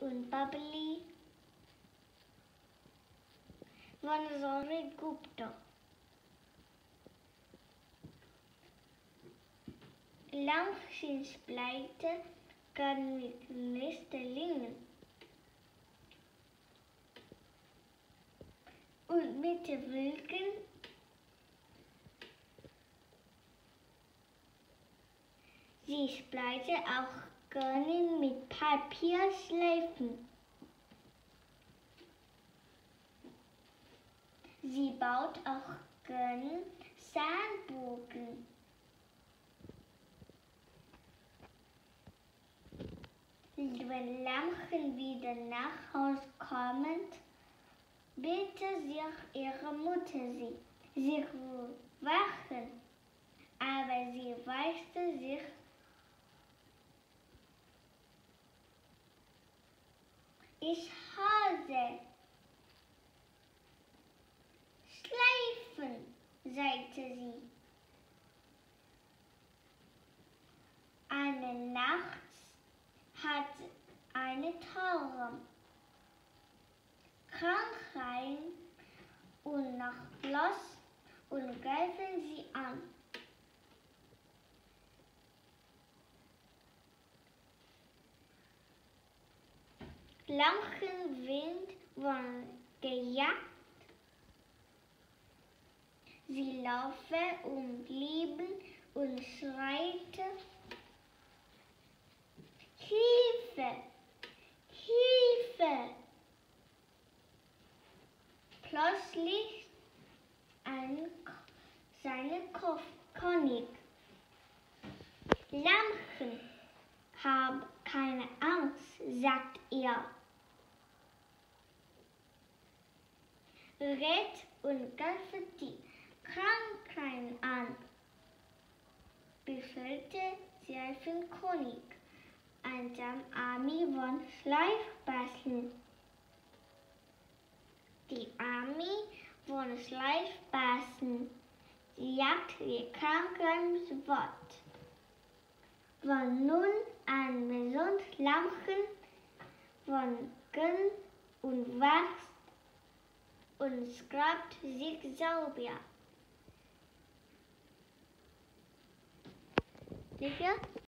und Bubbly von Sorry Gupta. Langschienspleite kann mit Nestelingen und mit Wilken sie spleite auch gerne mit Papierschleifen. Sie baut auch gerne Sandburgen. Wenn Lammchen wieder nach Haus kommen, bittet sich ihre Mutter sie zu wachen, aber sie weigerte sich. Ich hasse Schleifen, sagte sie. Eine Nacht hat eine Tauben Krankheit und nach los und greifen sie an. Lammchenwind wurden gejagt. Sie laufen und lieben und schreiten: Hilfe! Hilfe! Plötzlich seine König. Lammchen, hab keine Angst, sagt er. Red und greife die Krankheit an, befiehlte der König. Und dann Armee von Schleifbässen. Die Armee von Schleifbässen jagt die Krankheit fort. Von nun an gesund Lammchen von Gönn und wächst und scrabt sich sauber. Sicher?